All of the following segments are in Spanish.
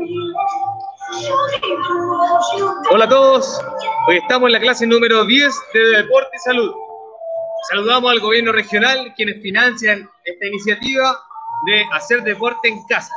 Hola a todos, hoy estamos en la clase número 10 de Deporte y Salud. Saludamos al gobierno regional, quienes financian esta iniciativa de hacer deporte en casa.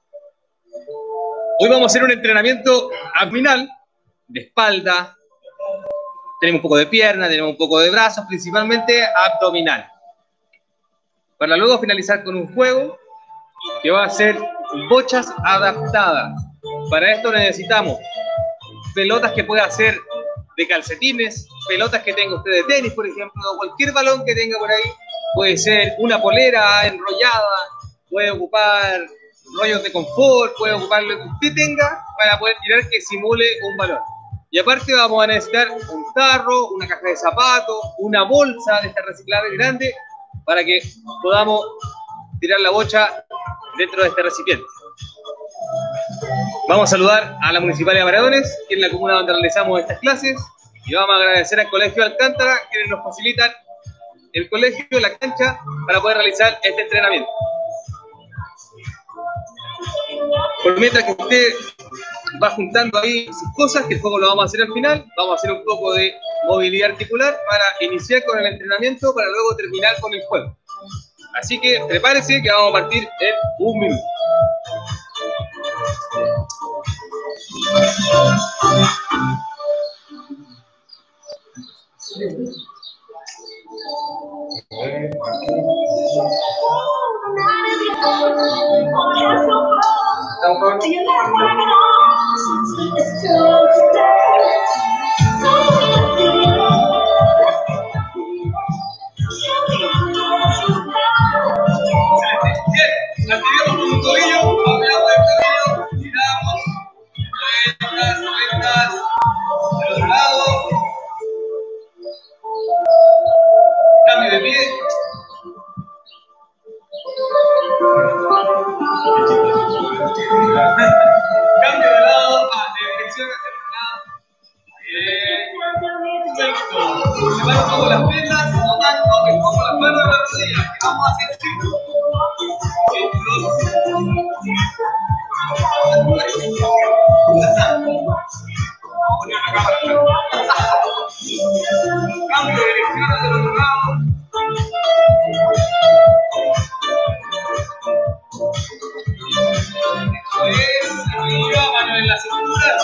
Hoy vamos a hacer un entrenamiento abdominal, de espalda, tenemos un poco de pierna, tenemos un poco de brazos, principalmente abdominal. Para luego finalizar con un juego que va a ser bochas adaptadas. Para esto necesitamos pelotas que pueda hacer de calcetines, pelotas que tenga usted de tenis, por ejemplo, o cualquier balón que tenga por ahí. Puede ser una polera enrollada, puede ocupar rollos de confort, puede ocupar lo que usted tenga para poder tirar que simule un balón. Y aparte vamos a necesitar un tarro, una caja de zapatos, una bolsa de esta reciclable grande para que podamos tirar la bocha dentro de este recipiente. Vamos a saludar a la Municipalidad de Maradones, que es la comuna donde realizamos estas clases, y vamos a agradecer al Colegio Alcántara, quienes nos facilitan el colegio, la cancha, para poder realizar este entrenamiento. Por mientras que usted va juntando ahí sus cosas, que el juego lo vamos a hacer al final, vamos a hacer un poco de movilidad articular para iniciar con el entrenamiento, para luego terminar con el juego. Así que prepárese que vamos a partir en un minuto. Activamos un tobillo, apoyamos el tobillo, tiramos, vueltas, de los lados, cambio de pie, cambio de lado, de dirección hacia el lado, perfecto, separa un poco las piernas, no tanto, que pongo las manos en la rodilla, que vamos a hacer círculos. Cambio de dirección hacia el otro lado. Eso es, arriba, mano en la cintura,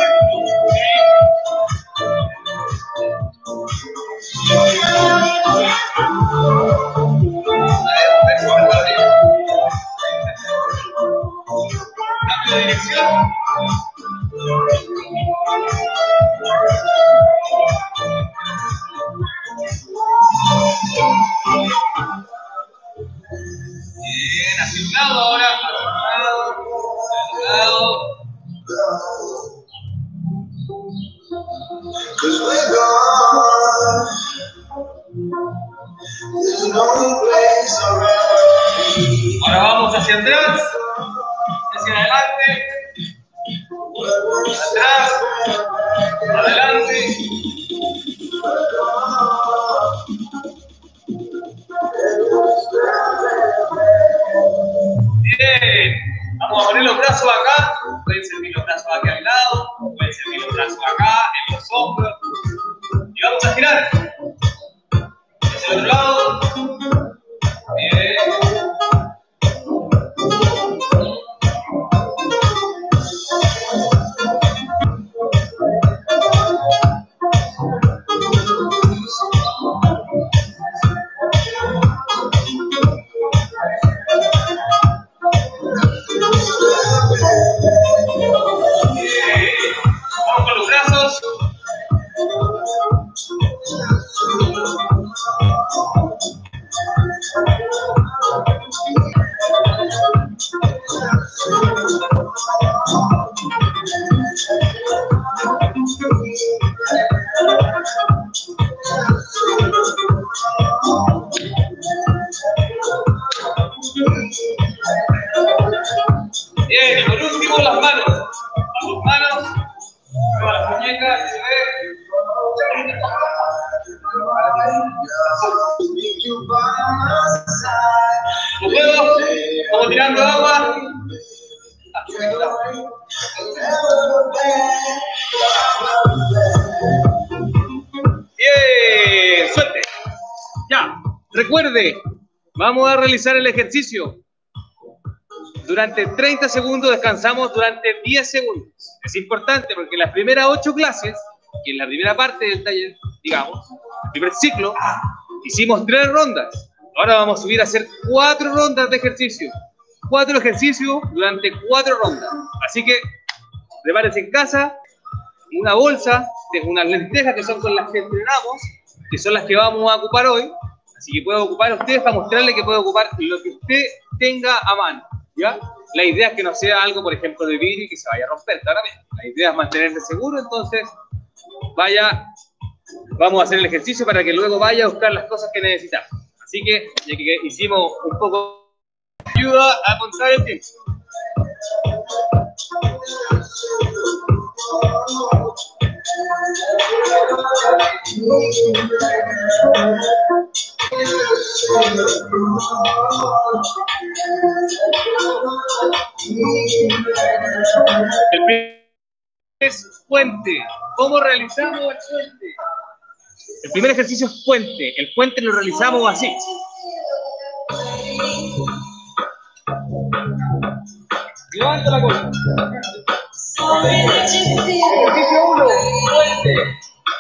cambio de dirección. Bien, hacia un lado ahora, hacia un lado. Ahora vamos hacia atrás, hacia adelante, atrás, adelante. Bien, vamos a poner los brazos acá, pueden servir los brazos aquí al lado, pueden servir los brazos acá, en los hombros, y vamos a girar hacia el otro lado. Bien. Vamos con los brazos. Bien, y por último las manos. Las manos, luego las muñecas, se ve. Los dedos, como tirando agua. Bien, suerte. Ya, recuerde, vamos a realizar el ejercicio. Durante 30 segundos descansamos durante 10 segundos. Es importante porque en las primeras 8 clases, que en la primera parte del taller, digamos, el primer ciclo, hicimos 3 rondas. Ahora vamos a subir a hacer 4 rondas de ejercicio. 4 ejercicios durante 4 rondas. Así que prepárense en casa, una bolsa, unas lentejas que son con las que entrenamos, que son las que vamos a ocupar hoy. Así que puede ocupar ustedes para mostrarle que puede ocupar lo que usted tenga a mano. ¿Ya? La idea es que no sea algo, por ejemplo, de vidrio y que se vaya a romper, claramente. La idea es mantenerse seguro, entonces vamos a hacer el ejercicio para que luego vaya a buscar las cosas que necesitamos. Así que, ya que hicimos un poco de ayuda a contar el tiempo. El primer es puente. ¿Cómo realizamos el puente? El primer ejercicio es puente. El puente lo realizamos así. Levanta la cola. Ejercicio 1, puente.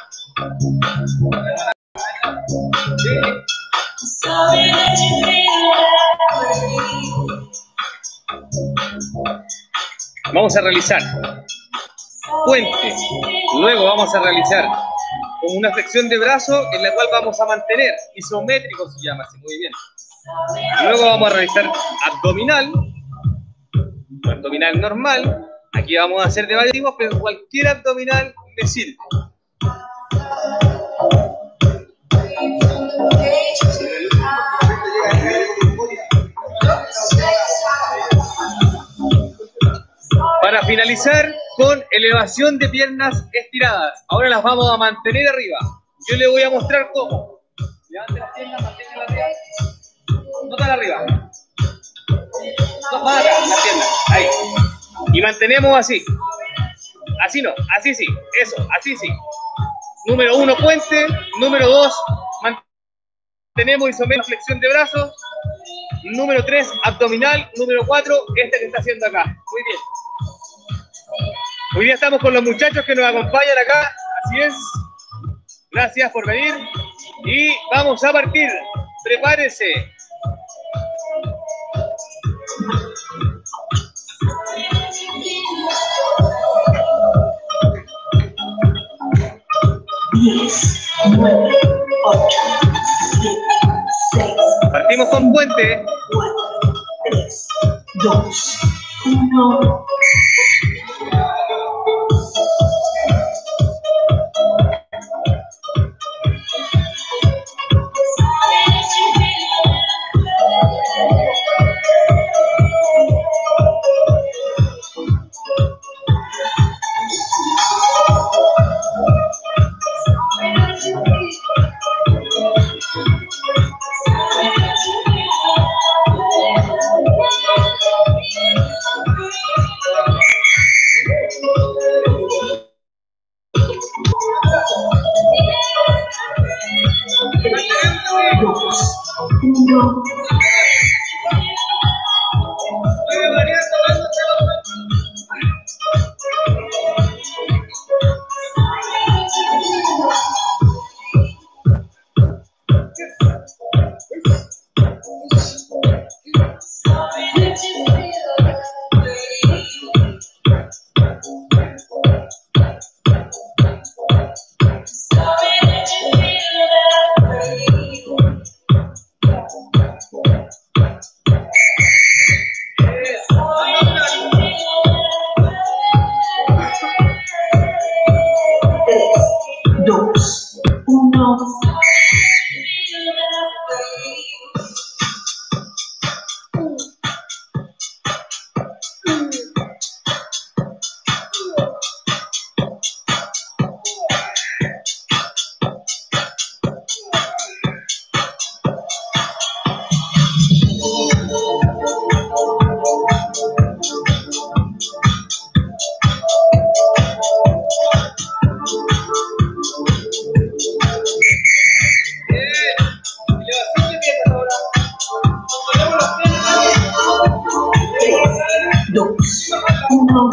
Vamos a realizar puente. Luego vamos a realizar una flexión de brazo en la cual vamos a mantener, isométrico se llama así, muy bien. Luego vamos a realizar abdominal normal. Aquí vamos a hacer de varios tipos, pero cualquier abdominal me sirve. Para finalizar con elevación de piernas estiradas. Ahora las vamos a mantener arriba. Yo le voy a mostrar cómo. Levante las piernas, manténganlas arriba. No tan arriba. No, más acá, las piernas. Ahí. Y mantenemos así. Así no, así sí. Eso, así sí. Número 1, puente. Número 2, mantenemos isométrica flexión de brazos. Número 3, abdominal. Número 4, esta que está haciendo acá. Muy bien. Hoy día estamos con los muchachos que nos acompañan acá. Así es. Gracias por venir. Y vamos a partir. Prepárese. Partimos con puente. 4, 3, 2, 1. 2, 1.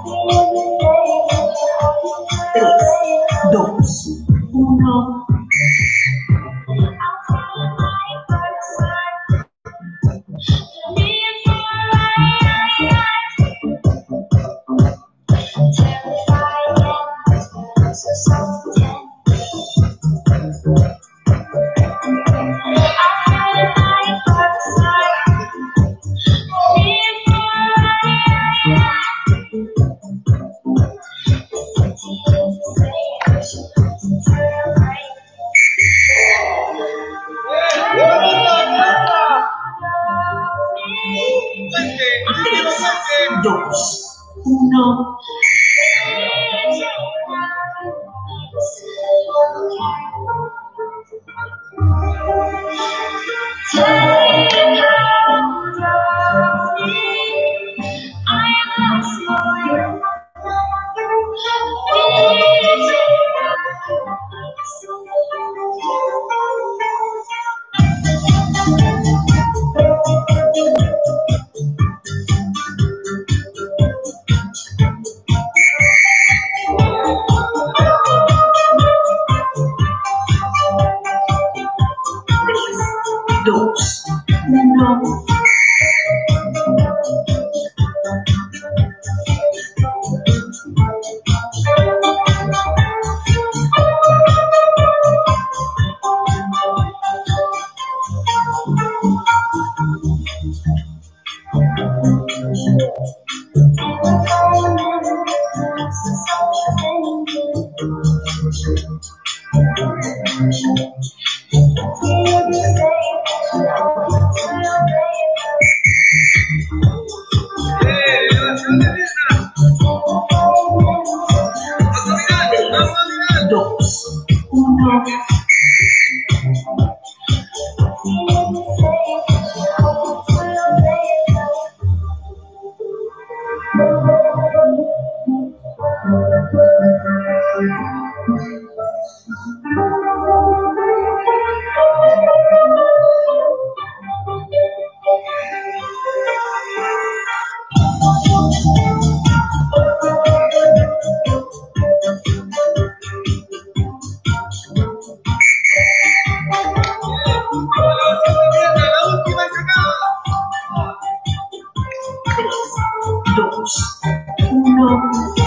3, 2, 1. Dos, uno. Dos, uno. Dos, uno. Dos, uno.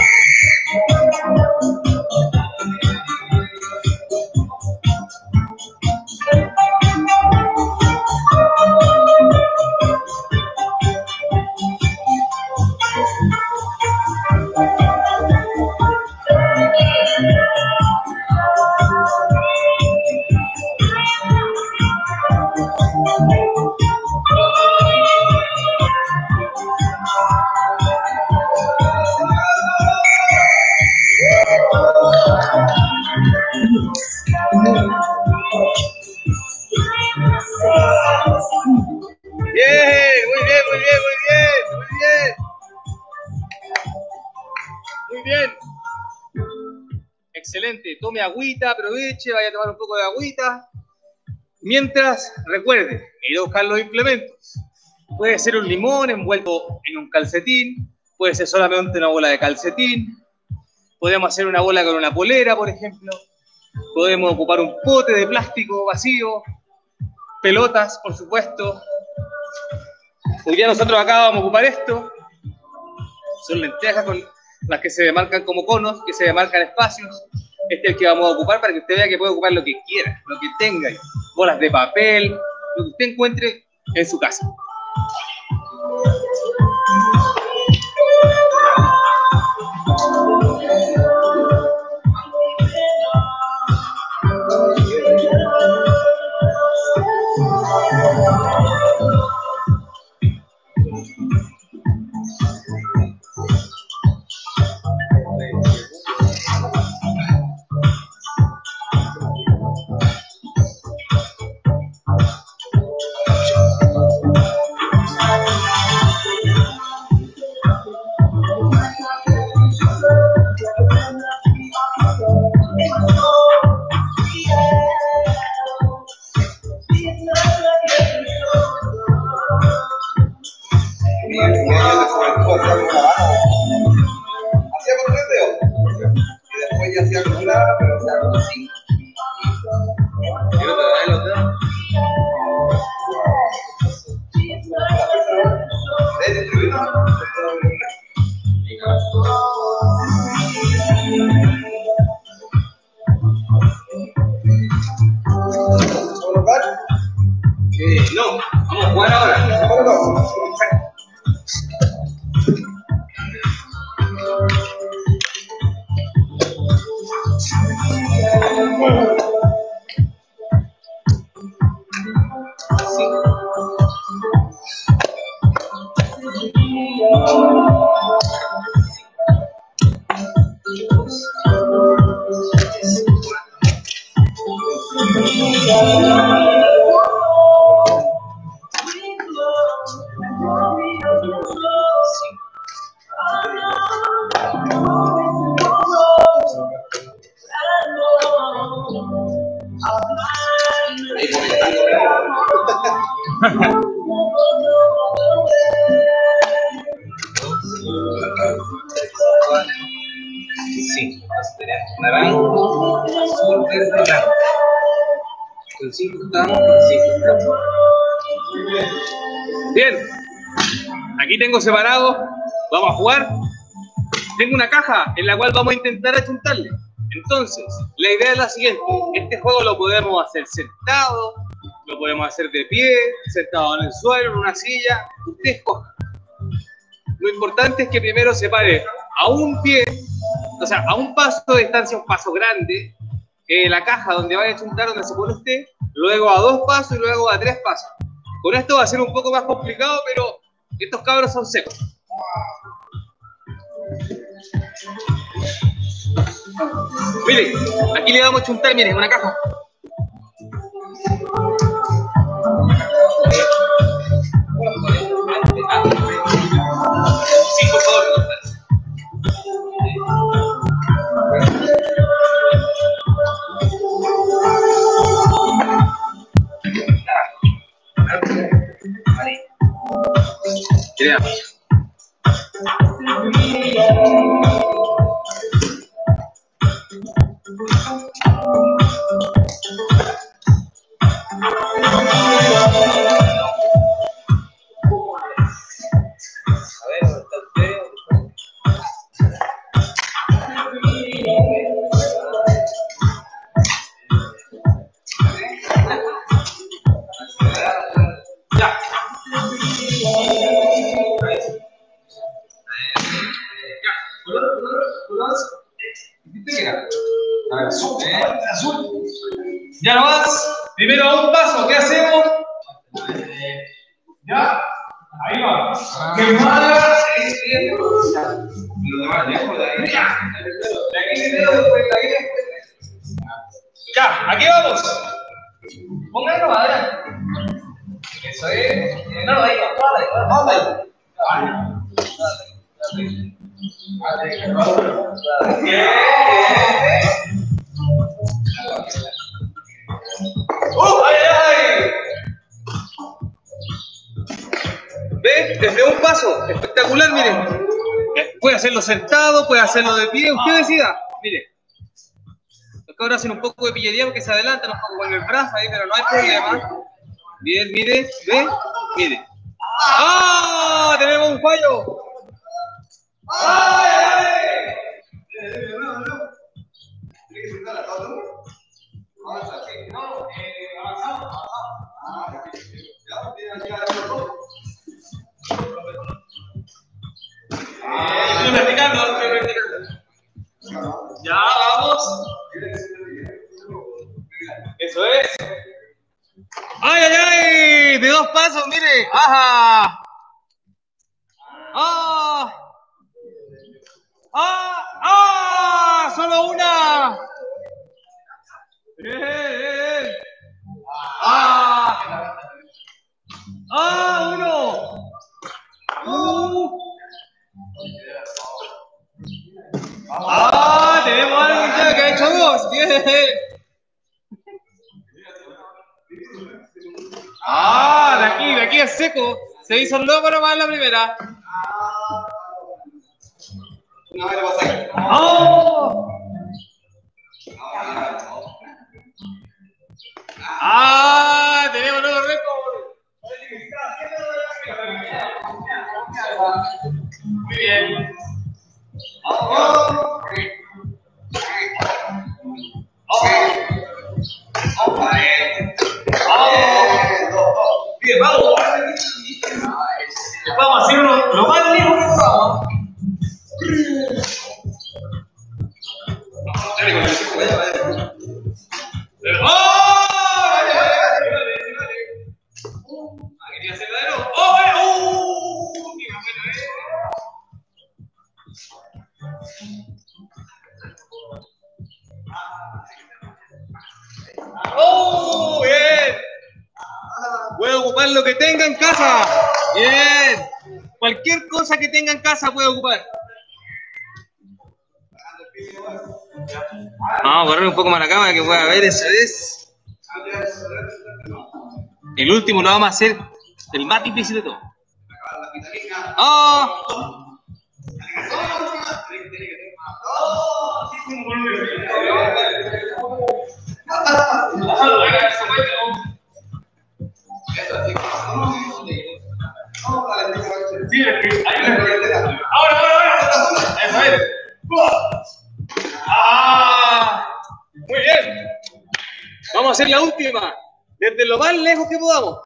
Excelente, tome agüita, aproveche, vaya a tomar un poco de agüita. Mientras, recuerde, ir a buscar los implementos. Puede ser un limón envuelto en un calcetín, puede ser solamente una bola de calcetín, podemos hacer una bola con una polera, por ejemplo, podemos ocupar un pote de plástico vacío, pelotas, por supuesto. Hoy día nosotros acá vamos a ocupar esto, son lentejas con las que se demarcan como conos, que se demarcan espacios. Este es el que vamos a ocupar para que usted vea que puede ocupar lo que quiera, lo que tenga, bolas de papel, lo que usted encuentre en su casa. que hacía alguna, pero sí. Quiero traer los dedos. No, vamos a jugar ahora. Sí, tenemos naranjo, azul, verde, blanco. Con 5 estamos, con 5 estamos. Bien, aquí tengo separado, vamos a jugar. Tengo una caja en la cual vamos a intentar achuntarle. Entonces, la idea es la siguiente. Este juego lo podemos hacer sentado, lo podemos hacer de pie, sentado en el suelo, en una silla. Usted escoja. Lo importante es que primero separe a un pie, o sea, a un paso de distancia, un paso grande, la caja donde vaya a achuntar, donde se pone usted, luego a 2 pasos y luego a 3 pasos. Con esto va a ser un poco más complicado, pero estos cabros son secos. Mire, aquí le vamos a chuntar, miren, una caja. Sí, por favor. Creamos. Ya no vas. Primero a un paso, ¿qué hacemos? Ya, ahí va. ¡Qué mala! Ya, aquí vamos. Pónganlo adelante. Eso es. No, ahí va. Vamos ahí. Bien. ¡Ay, ay! ¿Ve? Desde un paso. Espectacular, miren. Puede hacerlo sentado, puede hacerlo de pie. Usted decida. Mire. Los cabros hacen un poco de pillería porque se adelantan un poco con el brazo ahí, pero no hay problema. Bien, mire. ¿Ve? Mire. ¡Ah! ¡Tenemos un fallo! ¡Ay, ay! No. ¿Tienes que sentar a todo? No, avanzamos. Estoy practicando. Ya, vamos. Eso es. ¡Ay, ay, ay! De 2 pasos, mire. ¡Ajá! ¡Ah! ¡Ah! ¡Ah! ¡Solo una! ¡Ah! ¡Ah! ¡Uno! ¡Ah! Tenemos a alguien que ha hecho 2. ¡Bien! ¡Ah! De aquí es seco. Se hizo el loco nomás en la primera. Una vez va a salir. ¡Oh! ¡Oh! ¡Bien! Puede ocupar lo que tenga en casa. ¡Bien! Cualquier cosa que tenga en casa puede ocupar. Vamos a correr un poco más la cámara que pueda ver esa vez. El último lo vamos a hacer el más difícil de todo. ¡Oh! Ahora. Eso es. ¡Ah! Muy bien. Vamos a hacer la última. Desde lo más lejos que podamos.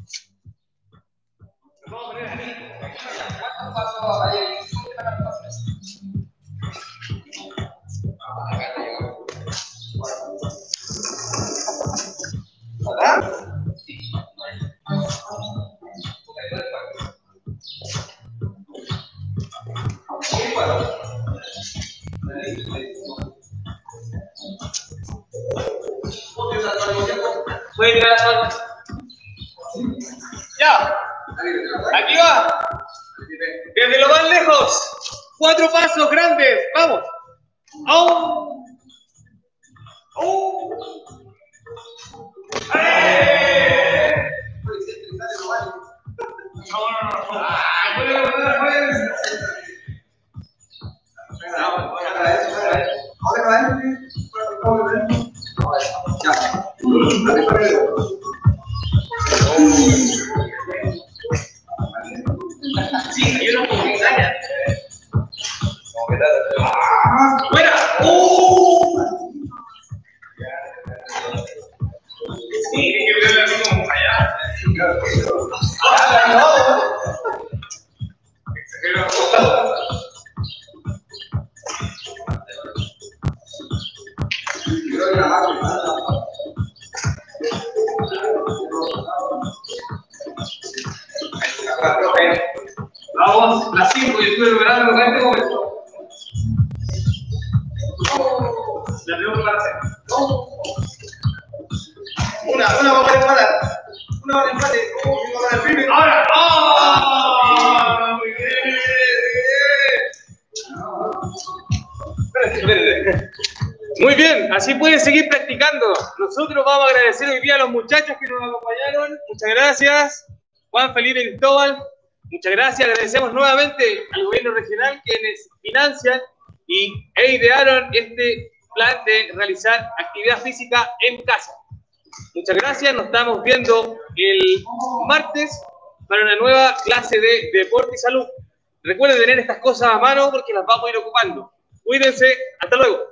Ya. Aquí va. Desde lo más lejos. 4 pasos grandes. Vamos. ¡Oh! ¡Oh! ¡Eh! Sí, hay una comunitaria. ¡Fuera! Sí, hay que verla así como allá. Vamos, las 5 y estuve logrando en este momento. La tengo que hacer. Una para empatar. Una para empate. Una para el primer. ¡Ahora! ¡Oh! Muy bien. Espérate. Muy bien, así pueden seguir practicando. Nosotros vamos a agradecer hoy día a los muchachos que nos acompañaron. Muchas gracias. Juan Felipe Cristóbal. Muchas gracias. Agradecemos nuevamente al gobierno regional quienes financian e idearon este plan de realizar actividad física en casa. Muchas gracias. Nos estamos viendo el martes para una nueva clase de deporte y salud. Recuerden tener estas cosas a mano porque las vamos a ir ocupando. Cuídense. Hasta luego.